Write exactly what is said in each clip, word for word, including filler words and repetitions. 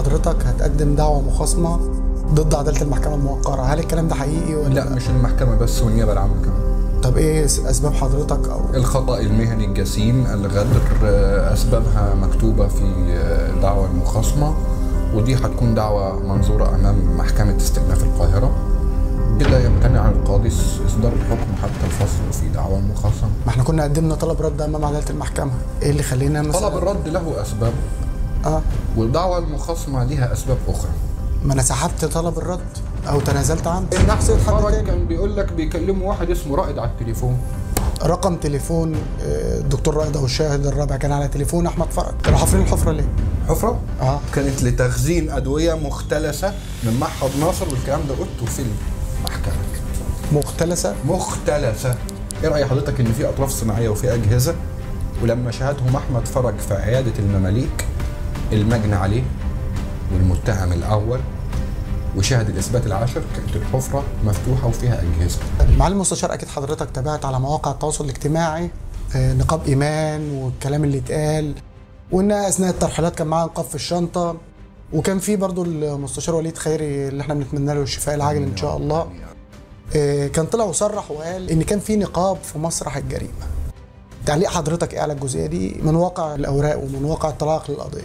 حضرتك هتقدم دعوة مخاصمة ضد عدالة المحكمة الموقرة، هل الكلام ده حقيقي ولا لا؟ مش المحكمة بس، والنيابة العامة كمان. طب ايه اسباب حضرتك؟ او الخطأ المهني الجسيم، الغدر، اسبابها مكتوبة في دعوة المخاصمة، ودي هتكون دعوة منظورة امام محكمة استئناف القاهرة. كده يمتنع القاضي اصدار الحكم حتى الفصل في دعوى المخاصمة. ما احنا كنا قدمنا طلب رد امام عدالة المحكمة، ايه اللي خلينا مثلا؟ طلب الرد له اسباب، اه والدعوة المخاصمة ليها اسباب اخرى. ما انا سحبت طلب الرد او تنازلت عنه. النحس اتحرك، كان بيقول لك بيكلموا واحد اسمه رائد على التليفون، رقم تليفون الدكتور رائد او الشاهد الرابع كان على تليفون احمد فرج. كانوا حافرين الحفره ليه؟ حفره؟ اه كانت لتخزين ادويه مختلسه من معهد ناصر، والكلام ده قلته في المحكمه. مختلسه؟ مختلسه. ايه راي حضرتك ان في اطراف صناعيه وفي اجهزه، ولما شاهدهم احمد فرج في عياده المماليك المجني عليه والمتهم الاول وشاهد الاثبات العاشر، كانت الحفره مفتوحه وفيها اجهزه. معالي المستشار، اكيد حضرتك تابعت على مواقع التواصل الاجتماعي نقاب ايمان والكلام اللي اتقال، وان اثناء الترحيلات كان معاه نقاب في الشنطه، وكان في برضو المستشار وليد خيري اللي احنا بنتمنى له الشفاء العاجل ان شاء الله، كان طلع وصرح وقال ان كان في نقاب في مسرح الجريمه. تعليق حضرتك ايه على الجزئيه دي من واقع الاوراق ومن واقع التلاقي للقضيه؟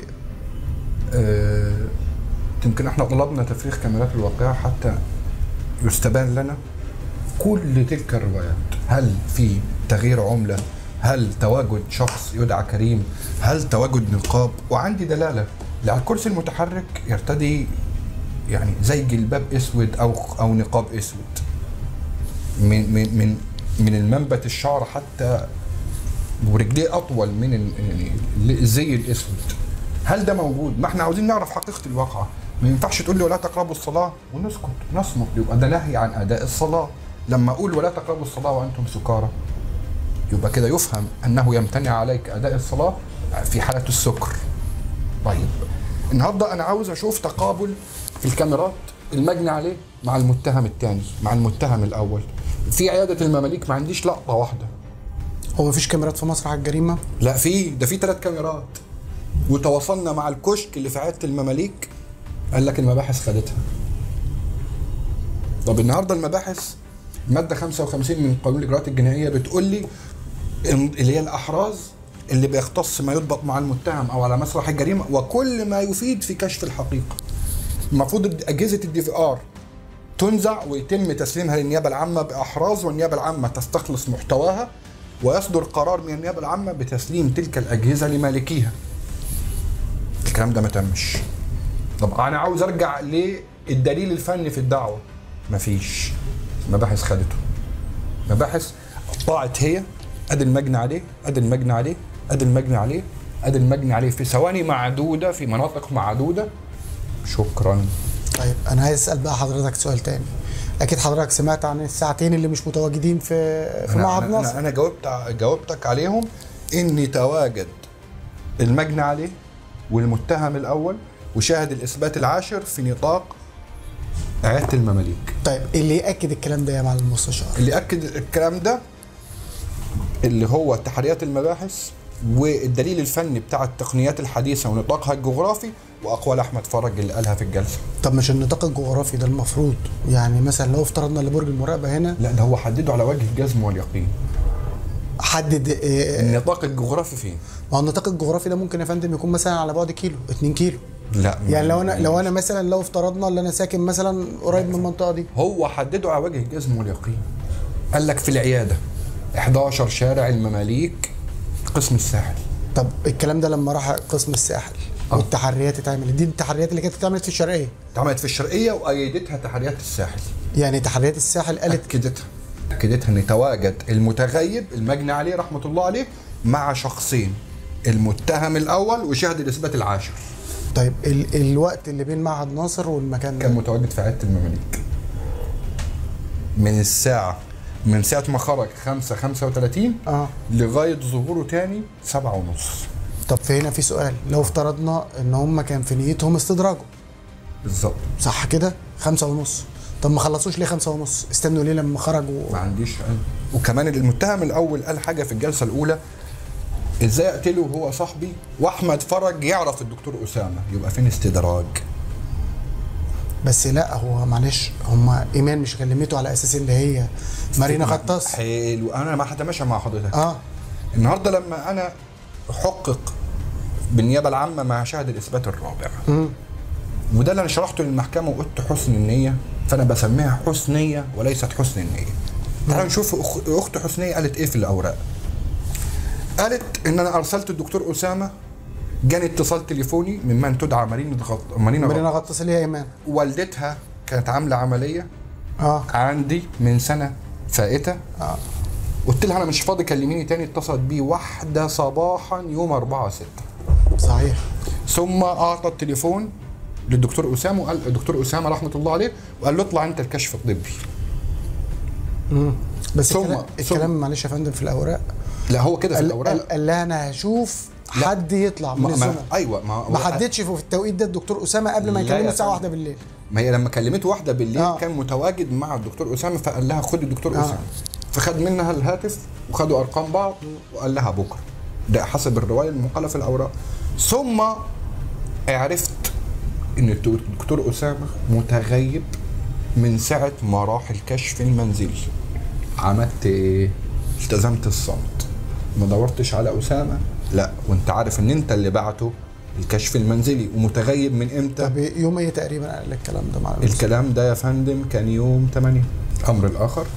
أه يمكن احنا طلبنا تفريغ كاميرات الواقعة حتى يستبان لنا كل تلك الروايات. هل في تغيير عملة؟ هل تواجد شخص يدعى كريم؟ هل تواجد نقاب؟ وعندي دلالة على الكرسي المتحرك يرتدي يعني زي جلباب اسود او او نقاب اسود، من من من من المنبت الشعر حتى ورجليه اطول من الزي الاسود. هل ده موجود؟ ما احنا عاوزين نعرف حقيقة الواقعة. ما ينفعش تقول لي ولا تقربوا الصلاة ونسكت نصمت، يبقى ده نهي عن أداء الصلاة. لما أقول ولا تقربوا الصلاة وأنتم سكارى، يبقى كده يفهم أنه يمتنع عليك أداء الصلاة في حالة السكر. طيب النهارده أنا عاوز أشوف تقابل في الكاميرات المجني عليه مع المتهم الثاني مع المتهم الأول. في عيادة المماليك ما عنديش لقطة واحدة. هو مفيش كاميرات في مسرح الجريمة؟ لا في، ده في ثلاث كاميرات، وتواصلنا مع الكشك اللي في عيادة المماليك قال لك المباحث خدتها. طب النهارده المباحث ماده خمسة وخمسين من قانون الاجراءات الجنائيه بتقول لي اللي هي الاحراز اللي بيختص ما يضبط مع المتهم او على مسرح الجريمه وكل ما يفيد في كشف الحقيقه. المفروض اجهزه الدي في ار تنزع ويتم تسليمها للنيابه العامه باحراز، والنيابه العامه تستخلص محتواها ويصدر قرار من النيابه العامه بتسليم تلك الاجهزه لمالكيها. الكلام ده ما تمش. طب انا عاوز ارجع للدليل الفني في الدعوه، مفيش. مباحث خدته. مباحث طاعت هي ادي المجني عليه ادي المجني عليه ادي المجني عليه ادي المجني عليه في ثواني معدوده في مناطق معدوده. شكرا. طيب انا عايز اسال بقى حضرتك سؤال تاني. اكيد حضرتك سمعت عن الساعتين اللي مش متواجدين في في معهد ناصر. انا انا جاوبت جاوبتك عليهم اني تواجد المجني عليه والمتهم الاول وشاهد الاثبات العاشر في نطاق عيادة المماليك. طيب اللي ياكد الكلام ده يا معالي المستشار؟ اللي ياكد الكلام ده اللي هو تحريات المباحث والدليل الفني بتاع التقنيات الحديثه ونطاقها الجغرافي واقوال احمد فرج اللي قالها في الجلسه. طب مش النطاق الجغرافي ده المفروض يعني مثلا لو افترضنا لبرج المراقبه هنا؟ لا، ده هو حدده على وجه الجزم واليقين. حدد إيه؟ النطاق الجغرافي فين؟ ما هو النطاق الجغرافي ده ممكن يا فندم يكون مثلا على بعد كيلو اتنين كيلو. لا يعني لو انا لو انا مثلا لو افترضنا ان انا ساكن مثلا قريب من المنطقه دي. هو حدده على وجه الجزم واليقين. قال لك في العياده حداشر شارع المماليك قسم الساحل. طب الكلام ده لما راح قسم الساحل أه. والتحريات اتعملت، دي التحريات اللي كانت اتعملت في الشرقيه. اتعملت في الشرقيه وايدتها تحريات الساحل. يعني تحريات الساحل قالت اكدتها اكدتها ان تواجد المتغيب المجني عليه رحمه الله عليه مع شخصين، المتهم الاول وشاهد الاثبات العاشر. طيب ال الوقت اللي بين معهد ناصر والمكان كان متواجد في عيادة المماليك من الساعة من ساعة ما خرج خمسة خمسة وثلاثين اه لغاية ظهوره تاني سبعة ونص. طب في هنا في سؤال، لو افترضنا ان هم كان في نيتهم استدراجه بالظبط صح كده خمسة ونص، طب ما خلصوش ليه خمسة ونص؟ استنوا ليه لما خرجوا؟ ما عنديش أنا. وكمان المتهم الأول قال حاجة في الجلسة الأولى، ازاي اقتله وهو صاحبي واحمد فرج يعرف الدكتور اسامه؟ يبقى فين استدراج؟ بس لا هو معلش هم ايمان مش كلمته على اساس ان هي مارينا غطاس. حلو، انا ما حد ماشي مع حضرتك. اه النهارده لما انا احقق بالنيابه العامه مع شاهد الاثبات الرابع، امم وده اللي انا شرحته للمحكمه وقلت حسن النيه، فانا بسميها حسنيه وليست حسن النيه. تعالوا نشوف أخ- اخت حسنيه قالت ايه في الاوراق. قالت ان انا ارسلت الدكتور اسامه، جاني اتصال تليفوني ممن تدعى مارينا غط... مارينا مارينا غط... غطاس اللي هي ايمان. والدتها كانت عامله عمليه اه عندي من سنه فائته. اه قلت لها انا مش فاضي كلميني تاني. اتصلت بيه واحدة صباحا يوم أربعة ستة، صحيح. ثم اعطى التليفون للدكتور اسامه وقال الدكتور اسامه رحمه الله عليه، وقال له اطلع انت الكشف الطبي. امم بس ثم- الكلام, ثم- الكلام معلش يا فندم في الاوراق لا هو كده في قال, الاوراق. قال, قال لها انا هشوف لا. حد يطلع من ما ما الزملاء. ايوه ما ما حددش في التوقيت ده الدكتور اسامه قبل ما لا يكلمه يا الساعه فندم. واحدة بالليل. ما هي لما كلمته واحده بالليل آه. كان متواجد مع الدكتور اسامه، فقال لها خد الدكتور آه. اسامه، فخد منها الهاتف وخدوا ارقام بعض وقال لها بكره. ده حسب الروايه المقاله في الاوراق. ثم عرفت ان الدكتور اسامه متغيب من ساعه ما راح الكشف المنزلي. عملت ايه؟ التزمت الصمت، ما دورتش على اسامه. لا، وانت عارف ان انت اللي بعته الكشف المنزلي ومتغيب من امتى؟ طب يوم ايه تقريبا قال لك الكلام ده معلش؟ الكلام ده يا فندم كان يوم ثمانية. الامر الاخر،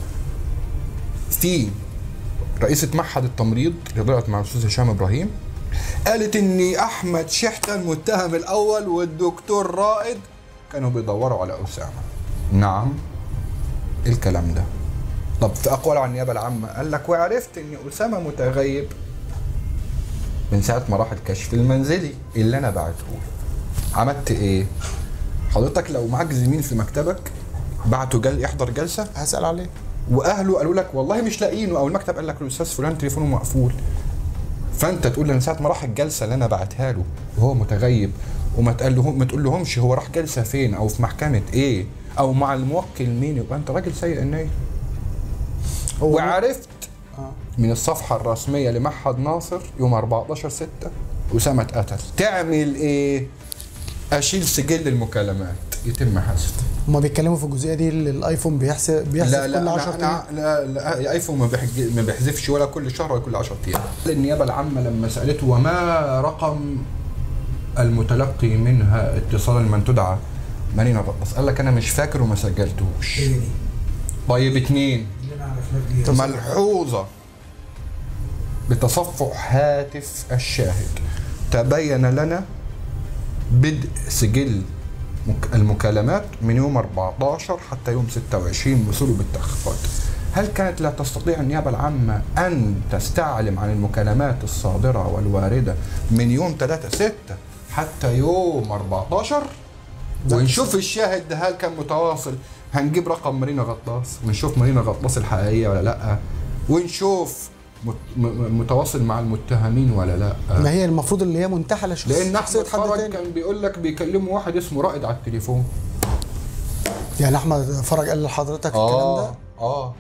في رئيسة معهد التمريض اللي طلعت مع الاستاذ هشام ابراهيم قالت ان احمد شحته المتهم الاول والدكتور رائد كانوا بيدوروا على اسامه. نعم الكلام ده. طب في اقوال عن النيابه العامه قال لك وعرفت ان اسامه متغيب من ساعه ما راح الكشف المنزلي اللي انا بعته له. عملت ايه؟ حضرتك لو معاك زميل في مكتبك بعته جل يحضر جلسه هسال عليه واهله قالوا لك والله مش لاقيينه، او المكتب قال لك الاستاذ فلان تليفونه مقفول، فانت تقول له من ساعه ما راح الجلسه اللي انا بعتها له وهو متغيب، وما تقول له ما تقول لهمش هو راح جلسه فين او في محكمه ايه او مع الموكل مين، يبقى انت راجل سيء النيه. وعرفت آه. من الصفحه الرسميه لمعهد ناصر يوم أربعتاشر ستة اسامه اتقتل. تعمل ايه؟ اشيل سجل المكالمات يتم حذفه. هما بيتكلموا في الجزئيه دي اللي الايفون بيحسب بيحسب لا لا كل أنا عشرة أنا ايام. لا لا الايفون ما بيحج- ما بيحذفش ولا كل شهر ولا كل عشرة ايام. النيابه العامه لما سالته وما رقم المتلقي منها اتصالا من تدعى مارينا غطاس، قال لك انا مش فاكر وما سجلتهوش. طيب اتنين، ملحوظه بتصفح هاتف الشاهد تبين لنا بدء سجل مك- المكالمات من يوم أربعتاشر حتى يوم ستة وعشرين وصلوا بالتحقيقات. هل كانت لا تستطيع النيابة العامة أن تستعلم عن المكالمات الصادرة والواردة من يوم ثلاثة ستة حتى يوم أربعتاشر؟ ونشوف الشاهد ده هل كان متواصل. هنجيب رقم مارينا غطاس ونشوف مارينا غطاس الحقيقية ولا لأ، ونشوف مت- م- متواصل مع المتهمين ولا لأ. ما هي المفروض اللي هي منتحله شخص لان شخصية احمد حد فرج تاني. كان بيقول لك بيكلموا واحد اسمه رائد على التليفون. يعني احمد فرج قال لحضرتك الكلام ده اه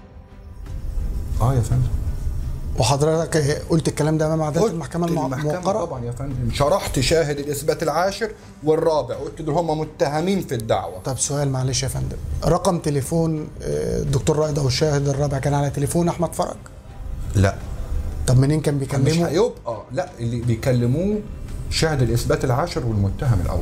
اه يا فندم. وحضرتك قلت الكلام ده امام عداله قلت المحكمه المع- المحكمة الموقره؟ طبعا يا فندم، شرحت شاهد الاثبات العاشر والرابع، قلت دول هم متهمين في الدعوه. طب سؤال معلش يا فندم، رقم تليفون آه، الدكتور رائد او الشاهد الرابع كان على تليفون احمد فرج؟ لا طب منين كان مش بيكلمه؟ هيبقى، لا اللي بيكلموه شاهد الاثبات العاشر والمتهم الاول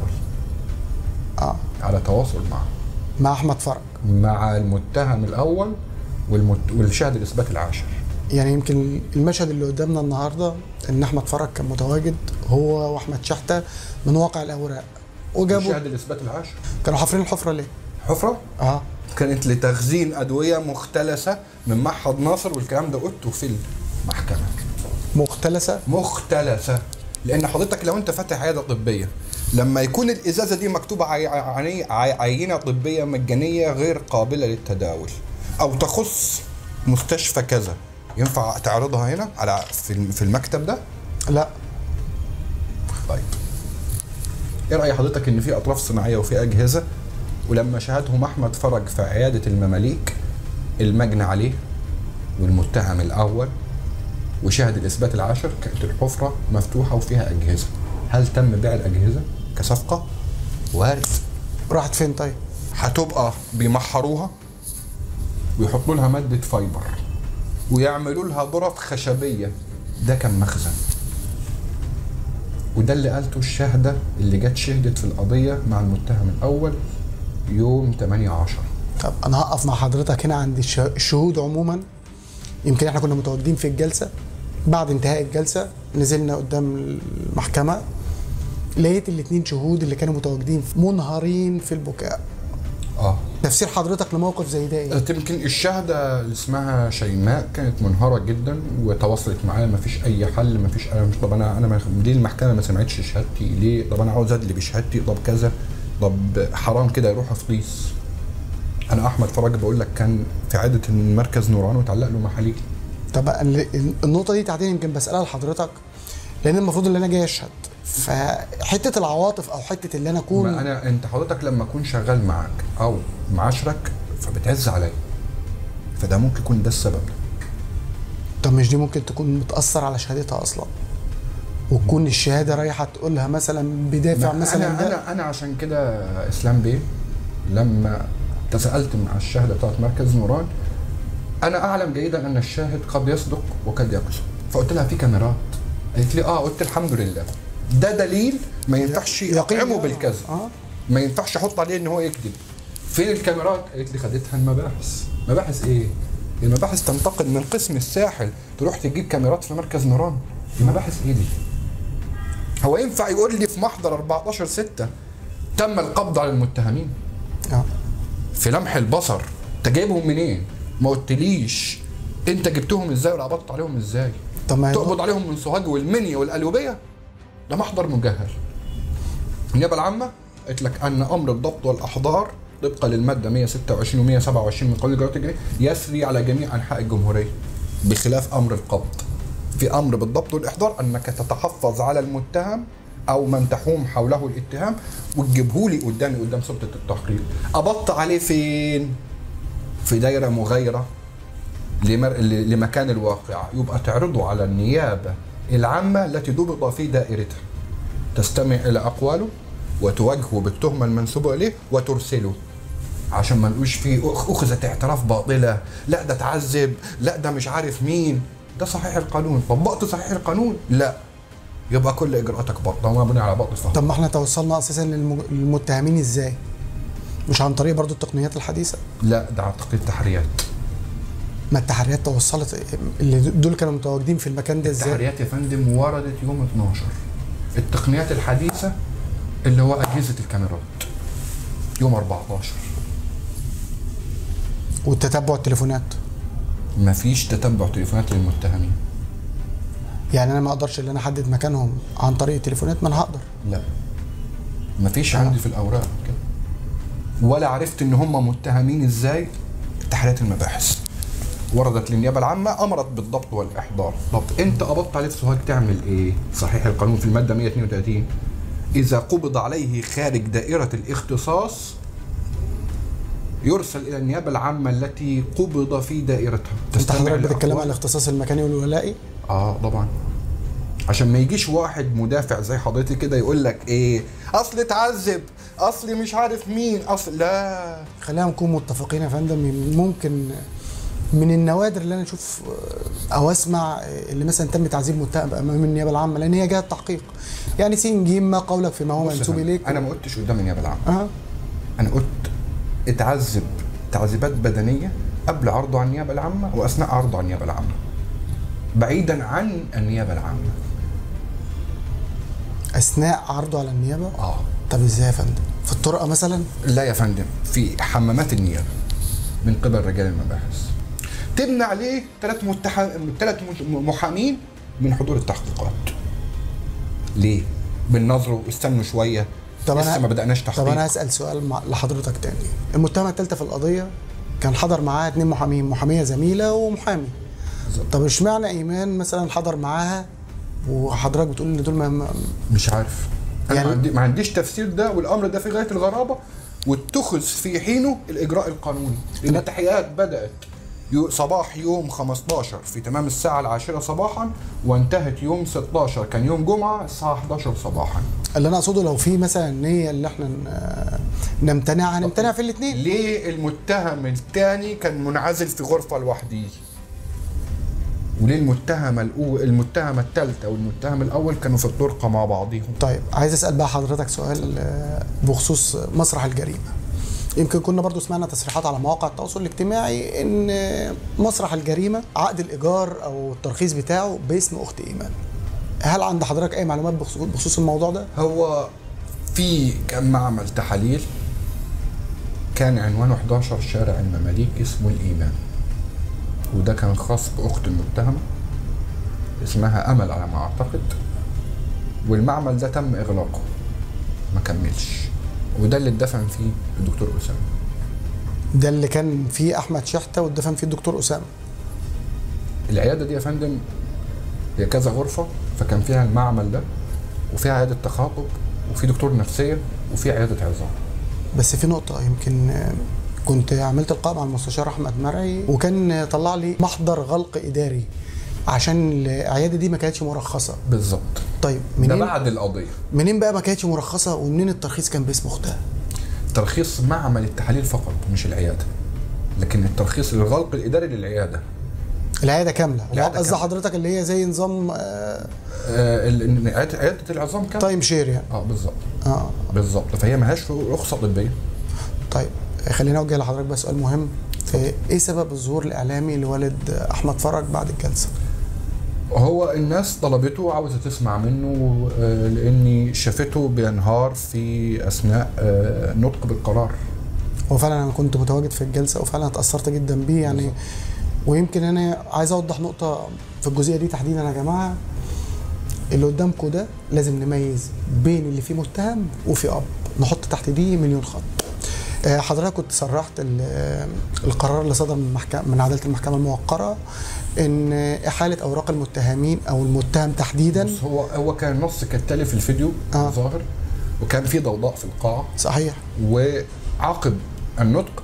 اه على تواصل معه مع احمد فرج. مع المتهم الاول والمت... والشاهد الاثبات العاشر. يعني يمكن المشهد اللي قدامنا النهارده ان احمد فرج كان متواجد هو واحمد شحته من واقع الاوراق وجابوا شاهد الاثبات العاشر كانوا حافرين الحفره ليه؟ حفره اه كانت لتخزين ادويه مختلسه من معهد ناصر، والكلام ده قلته في المحكمه. مختلسه. مختلسه لان حضرتك لو انت فاتح عياده طبيه لما يكون الازازه دي مكتوبه عي... عي... عي... عينه طبيه مجانيه غير قابله للتداول او تخص مستشفى كذا، ينفع تعرضها هنا على في في المكتب ده؟ لا. طيب ايه راي حضرتك ان في اطراف صناعيه وفي اجهزه، ولما شاهدهم احمد فرج في عياده المماليك المجني عليه والمتهم الاول وشاهد الاثبات العاشر كانت الحفره مفتوحه وفيها اجهزه، هل تم بيع الاجهزه كصفقه؟ وارد. راحت فين طيب؟ هتبقى بيمحروها ويحطوا لها ماده فايبر ويعملوا لها ظرف خشبيه. ده كان مخزن، وده اللي قالته الشاهده اللي جت شهدت في القضيه مع المتهم الاول يوم ثمانية عشر. طب انا هقف مع حضرتك هنا عند الشهود عموما. يمكن احنا كنا متواجدين في الجلسه، بعد انتهاء الجلسه نزلنا قدام المحكمه، لقيت الاثنين شهود اللي كانوا متواجدين منهارين في البكاء. اه تفسير حضرتك لموقف زي ده ايه؟ يمكن الشاهده اللي اسمها شيماء كانت منهاره جدا وتواصلت معايا، ما فيش اي حل، ما فيش. انا مش طب انا انا دي المحكمه ما سمعتش شهادتي ليه؟ طب انا عاوز ادلي بشهادتي، طب كذا، طب حرام كده يروح افليس. انا احمد فرج بقول لك كان في عاده المركز نوران وتعلق له محاليل. طب النقطه دي تعدين يمكن بسالها لحضرتك لان المفروض ان انا جاي اشهد، فحته العواطف او حته اللي انا اكون ما انا انت حضرتك لما اكون شغال معاك او معاشرك فبتعز عليا، فده ممكن يكون ده السبب. طب مش دي ممكن تكون متاثر على شهادتها اصلا وتكون الشهاده رايحه تقولها مثلا بدافع مثلا انا ده؟ انا انا عشان كده اسلام بيه لما تساءلت مع الشاهده بتاعت مركز نوران، انا اعلم جيدا ان الشاهد قد يصدق وقد يكذب، فقلت لها في كاميرات، قالت لي اه، قلت الحمد لله، ده دليل ما ينفعش يقيمه بالكذب، آه. ما ينفعش احط عليه ان هو يكذب. فين الكاميرات؟ قالت لي خدتها المباحث. مباحث ايه؟ المباحث تنتقل من قسم الساحل تروح تجيب كاميرات في مركز نوران. المباحث ايه دي؟ هو ينفع يقول لي في محضر أربعتاشر ستة تم القبض على المتهمين؟ اه في لمح البصر. انت جايبهم منين؟ ما قلتليش انت جبتهم ازاي وقبضت عليهم ازاي؟ طب ما تقبض عليهم من سوهاج والمنيا والقليوبيه؟ ده محضر مجهل. النيابه العامه قالت لك ان امر الضبط والاحضار طبقا للماده مية وستة وعشرين و مية وسبعة وعشرين من قانون الاجراءات الجنائيه يسري على جميع انحاء الجمهوريه، بخلاف امر القبض. في امر بالضبط والاحضار انك تتحفظ على المتهم او من تحوم حوله الاتهام وتجيبه لي قدامي قدام سلطه التحقيق. قبضت عليه فين؟ في دايره مغايره لمر... لمكان الواقع، يبقى تعرضه على النيابه العامه التي ضبط في دائرتها، تستمع الى اقواله وتواجهه بالتهمه المنسوبه اليه وترسله، عشان ما نقولش فيه اخذت اعتراف باطله، لا ده تعذب، لا ده مش عارف مين. ده صحيح القانون، طبقت صحيح القانون؟ لا، يبقى كل اجراءاتك باطله ومبنيه على باطل فهم. طب ما احنا توصلنا اساسا للمتهمين ازاي؟ مش عن طريق برضو التقنيات الحديثه؟ لا، ده عن طريق التحريات. ما التحريات توصلت، اللي دول كانوا متواجدين في المكان ده ازاي؟ التحريات يا فندم وردت يوم اتناشر. التقنيات الحديثه اللي هو اجهزه الكاميرات يوم أربعتاشر. والتتبع التليفونات؟ مفيش تتبع تليفونات للمتهمين. يعني انا ما اقدرش ان انا احدد مكانهم عن طريق التليفونات؟ ما انا هقدر. لا، مفيش آه. عندي في الاوراق كده، ولا عرفت ان هم متهمين ازاي. تحريات المباحث وردت للنيابه العامه امرت بالضبط والاحضار. طب انت قبضت عليه في سوهاج تعمل ايه؟ صحيح القانون في الماده مية واتنين وتلاتين اذا قبض عليه خارج دائره الاختصاص يرسل الى النيابه العامه التي قبض في دائرتها. انت حضرتك بتتكلم عن الاختصاص المكاني والولائي؟ اه طبعا، عشان ما يجيش واحد مدافع زي حضرتك كده يقول لك ايه، اصل اتعذب، اصل مش عارف مين، اصل لا. خلينا نكون متفقين يا فندم، ممكن من النوادر اللي انا اشوف او اسمع اللي مثلا تم تعذيب متهم امام النيابه العامه، لان هي جهه تحقيق. يعني سين جيم ما قولك فيما هو منسوب اليك. انا ما قلتش قدام النيابه العامه. أه. انا قلت اتعذب تعذيبات بدنيه قبل عرضه على النيابه العامه واثناء عرضه على النيابه العامه، بعيدا عن النيابه العامه. اثناء عرضه على النيابه؟ اه. طب ازاي يا فندم؟ في الطرقه مثلا؟ لا يا فندم، في حمامات النيابه من قبل رجال المباحث تمنع ليه ثلاث متهم ثلاث محامين من حضور التحقيقات. ليه؟ بالنظر واستنوا شويه، طب لسه ما بدأناش تحقيق. طب انا هسأل سؤال لحضرتك تاني. المتهمه الثالثه في القضيه كان حضر معاها اثنين محامين، محاميه زميله ومحامي. بالظبط. طب اشمعنى ايمان مثلا حضر معاها وحضرتك بتقول ان دول ما مش عارف. انا يعني ما, عندي ما عنديش تفسير ده، والامر ده في غايه الغرابه، واتخذ في حينه الاجراء القانوني، لان التحقيقات بدات يو- صباح يوم خمستاشر في تمام الساعة العاشرة صباحا، وانتهت يوم ستاشر كان يوم جمعة الساعة حداشر صباحا. اللي انا اقصده لو في مثلا نيه اللي احنا ن- نمتنع هنمتنع في الاثنين. ليه المتهم الثاني كان منعزل في غرفة لوحده؟ وليه المتهمة الأول المتهمة الثالثة والمتهم الأول كانوا في الطرقة مع بعضهم؟ طيب عايز اسال بقى حضرتك سؤال آه، بخصوص مسرح الجريمه. يمكن كنا برضو سمعنا تصريحات على مواقع التواصل الاجتماعي ان آه، مسرح الجريمه عقد الايجار او الترخيص بتاعه باسم اخت ايمان. هل عند حضرتك اي معلومات بخصوص بخصوص الموضوع ده؟ هو في كان معمل تحاليل كان عنوانه حداشر شارع المماليك اسمه الإيمان، وده كان خاص بأخت المتهمة اسمها أمل على ما أعتقد، والمعمل ده تم إغلاقه ما كملش، وده اللي اتدفن فيه الدكتور أسامة. ده اللي كان فيه احمد شحته واتدفن فيه الدكتور اسامه. العيادة دي يا فندم هي كذا غرفة، فكان فيها المعمل ده وفيها عيادة تخاطب وفي دكتور نفسية وفي عيادة عظام. بس في نقطه يمكن آه، كنت عملت لقاء مع المستشار احمد مرعي وكان طلع لي محضر غلق اداري عشان العياده دي ما كانتش مرخصه. بالظبط. طيب ده منين بعد القضية. منين بقى ما كانتش مرخصه ومنين الترخيص كان باسم اختها؟ ترخيص معمل التحاليل فقط مش العيادة، لكن الترخيص الغلق الإداري للعيادة. العياده كامله. العيادة قصدي كاملة. حضرتك اللي هي زي نظام آه آه ال- عيادة عيادة العظام كام؟ تايم شير يعني. اه بالظبط. اه بالظبط، فهي ملهاش رخصة طبية. طيب خلينا اوجه لحضرتك بقى سؤال مهم. آه، ايه سبب الظهور الاعلامي لوالد احمد فرج بعد الجلسه؟ هو الناس طلبته وعاوزة تسمع منه آه، لأني شافته بينهار في أثناء آه، نطق بالقرار. هو فعلا انا كنت متواجد في الجلسه وفعلا اتاثرت جدا بيه يعني. ويمكن انا عايز اوضح نقطه في الجزئيه دي تحديدا يا جماعه. اللي قدامكم ده لازم نميز بين اللي فيه متهم وفي اب، نحط تحت دي مليون خط. آه، حضرتك كنت صرحت ال- آه، القرار اللي صدر من المحكمه من عداله المحكمه الموقره ان احاله اوراق المتهمين او المتهم تحديدا. بس هو هو كان نص كالتالي في الفيديو آه. ظاهر، وكان في ضوضاء في القاعة، صحيح. وعقب النطق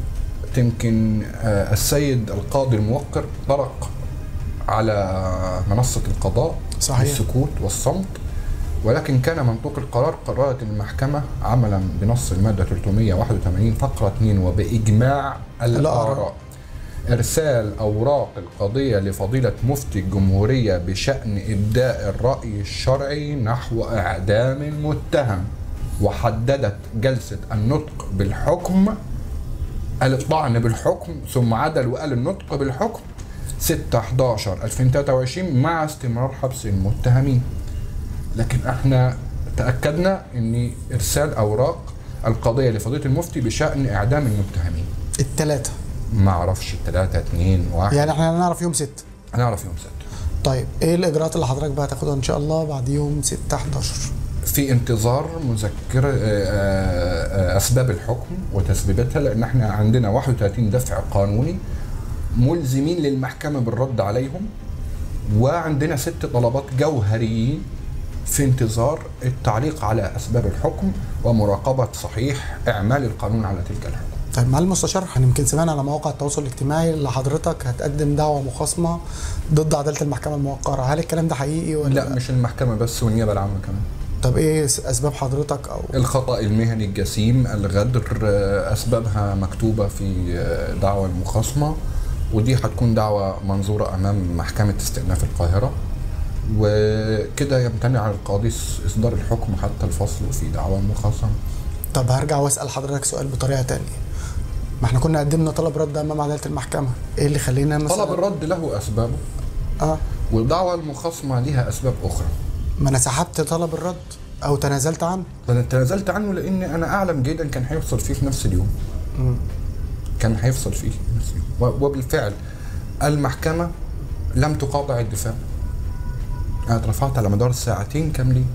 يمكن آه، السيد القاضي الموقر طرق على منصة القضاء صحيح. بالسكوت والصمت، ولكن كان منطوق القرار قررت المحكمة عملا بنص المادة ثلاثمائة وواحد وثمانين فقرة اثنين وبإجماع الآراء إرسال أوراق القضية لفضيلة مفتي الجمهورية بشأن إبداء الرأي الشرعي نحو إعدام المتهم، وحددت جلسة النطق بالحكم، قال الطعن بالحكم ثم عدل وقال النطق بالحكم ستة حداشر ألفين وثلاثة وعشرين مع استمرار حبس المتهمين. لكن احنا تأكدنا ان ارسال اوراق القضية لفضيلة المفتي بشأن اعدام المتهمين. الثلاثه ما اعرفش الثلاثة اتنين واحد، يعني احنا هنعرف يوم ستة. هنعرف يوم ستة. طيب ايه الاجراءات اللي حضرتك بقى هتاخدها ان شاء الله بعد يوم ستة حداشر؟ في انتظار مذكرة آه، آه، اسباب الحكم وتسبيباتها، لان احنا عندنا واحد وثلاثين دفع قانوني ملزمين للمحكمة بالرد عليهم، وعندنا ست طلبات جوهريين في انتظار التعليق على اسباب الحكم ومراقبة صحيح اعمال القانون على تلك الحكم. طيب مع المستشار احنا يمكن سمعنا على مواقع التواصل الاجتماعي اللي حضرتك هتقدم دعوه مخاصمه ضد عداله المحكمه الموقره، هل الكلام ده حقيقي ولا لا مش المحكمة بس، والنيابة العامة كمان. طب ايه اسباب حضرتك او الخطأ المهني الجسيم، الغدر، آه، اسبابها مكتوبة في آه، دعوى المخاصمة، ودي هتكون دعوة منظورة امام محكمة استئناف القاهرة، وكده يمتنع القاضي اصدار الحكم حتى الفصل في دعوى المخاصمة. طب هرجع واسال حضرتك سؤال بطريقه تانية. ما احنا كنا قدمنا طلب رد امام عداله المحكمه، ايه اللي خلينا مثلا طلب الرد له اسبابه، اه والدعوى المخاصمة لها اسباب اخرى. ما انا سحبت طلب الرد او تنازلت عنه. انا تنازلت عنه لان انا اعلم جدا كان هيفصل فيه في نفس اليوم. مم. كان هيفصل فيه في نفس اليوم، و- وبالفعل المحكمة لم تقاطع الدفاع. انا اترفعت على مدار ساعتين كاملين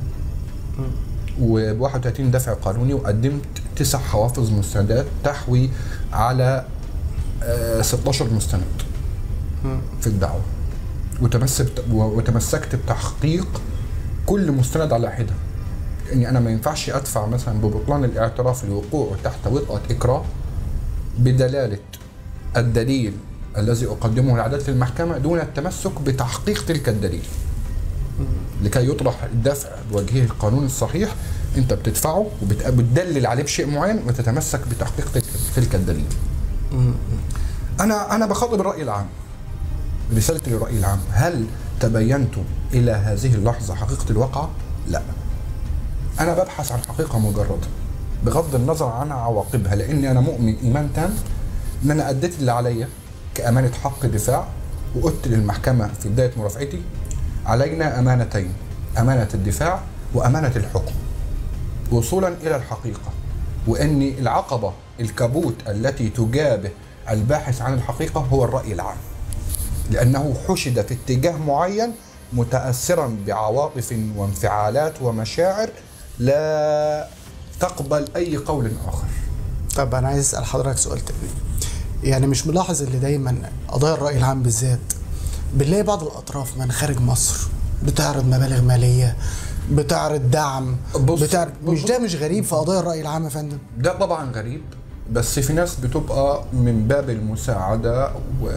وب واحد وثلاثين دفع قانوني، وقدمت تسع حوافظ مستندات تحوي على آه، ستاشر مستند مم. في الدعوة، وتمسكت وتمسكت بتحقيق كل مستند على حدة. اني انا ما ينفعش ادفع مثلا ببطلان الاعتراف لوقوعه تحت وطأة اكراه بدلالة الدليل الذي أقدمه لعدالة المحكمة دون التمسك بتحقيق تلك الدليل. لكي يطرح الدفع بوجهه القانوني الصحيح، أنت بتدفعه وبتدلل عليه بشيء معين وتتمسك بتحقيق تلك, تلك الدليل. أنا أنا بخاطب الرأي العام. رسالتي للرأي العام: هل تبينتم إلى هذه اللحظة حقيقة الواقعة؟ لا. أنا ببحث عن حقيقة مجردة بغض النظر عن عواقبها، لأني أنا مؤمن إيمان تام إن أنا أديت اللي عليا كأمانة حق دفاع، وقلت للمحكمة في بداية مرافعتي: علينا أمانتين، أمانة الدفاع وأمانة الحكم، وصولا إلى الحقيقة، وأن العقبة الكبوت التي تجابه الباحث عن الحقيقة هو الرأي العام، لأنه حشد في اتجاه معين متأثرا بعواطف وانفعالات ومشاعر لا تقبل أي قول آخر. طب أنا عايز أسأل حضرتك سؤال تاني. يعني مش ملاحظ اللي دايما قضايا الرأي العام بالذات بنلاقي بعض الأطراف من خارج مصر بتعرض مبالغ مالية، بتعرض دعم، بص بتعرض بص مش ده مش غريب في قضايا الرأي العام يا فندم؟ ده طبعا غريب، بس في ناس بتبقى من باب المساعدة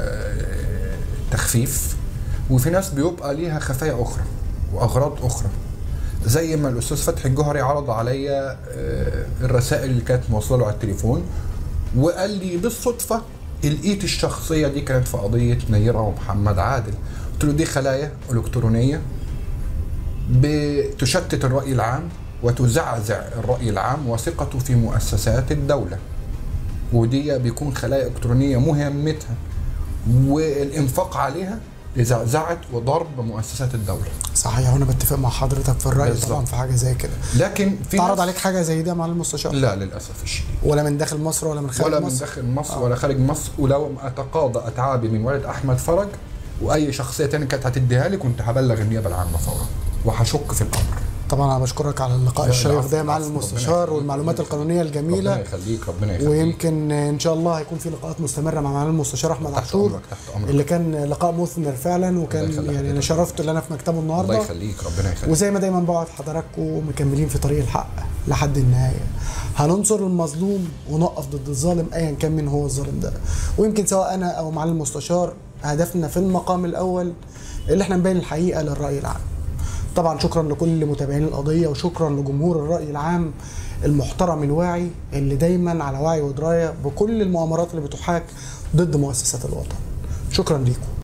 وتخفيف، وفي ناس بيبقى ليها خفايا أخرى وأغراض أخرى. زي ما الأستاذ فتحي الجوهري عرض عليا الرسائل اللي كانت موصلة له على التليفون، وقال لي بالصدفة الإيت الشخصية دي كانت في قضية نيرة ومحمد عادل. قلت له: دي خلايا إلكترونية بتشتت الرأي العام وتزعزع الرأي العام وثقته في مؤسسات الدولة، ودي بيكون خلايا إلكترونية مهمتها والإنفاق عليها لزعزعة وضرب مؤسسات الدولة. صحيح، وانا بتفق مع حضرتك في الرأي بالزبط. طبعا في حاجة زي كده. لكن في تعرض عليك حاجة زي ده مع المستشار؟ لا للأسف الشديد، ولا من داخل مصر ولا من خارج ولا مصر؟ من داخل مصر آه. ولا خارج مصر. ولو أتقاضى أتعابي من والد أحمد فرج وأي شخصية تانية كانت هتديها لي كنت هبلغ النيابة العامة فورا وهشك في الأمر. طبعا انا بشكرك على اللقاء الشيق ده مع المستشار والمعلومات القانونيه الجميله. ربنا يخليك ربنا يخليك. ويمكن ان شاء الله هيكون في لقاءات مستمره مع معالي المستشار احمد عاشور، تحت أمرك. اللي كان لقاء مثمر فعلا، وكان يعني انا شرفت اللي انا في مكتبه النهارده. الله يخليك ربنا يخليك. وزي ما دايما بقعد حضراتكم مكملين في طريق الحق لحد النهايه. هننصر المظلوم ونقف ضد الظالم ايا كان من هو الظالم ده. ويمكن سواء انا او معالي المستشار هدفنا في المقام الاول اللي احنا نبين الحقيقه للراي العام. طبعا شكرا لكل متابعين القضيه، وشكرا لجمهور الراي العام المحترم الواعي اللي دايما على وعي ودرايه بكل المؤامرات اللي بتحاك ضد مؤسسات الوطن. شكرا ليكم.